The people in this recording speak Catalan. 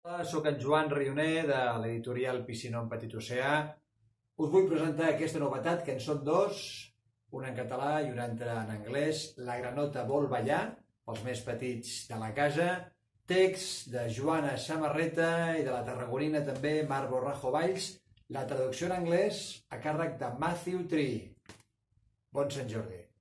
Hola, soc en Joan Rioner de l'editorial Piscinó en Petit Oceà. Us vull presentar aquesta novetat, que en són dos, una en català i una altra en anglès. La granota vol ballar, pels més petits de la casa. Text de Joana Samarreta i de la tarragonina també Mar Borrajo Valls. La traducció en anglès a càrrec de Matthew Tree. Bon Sant Jordi.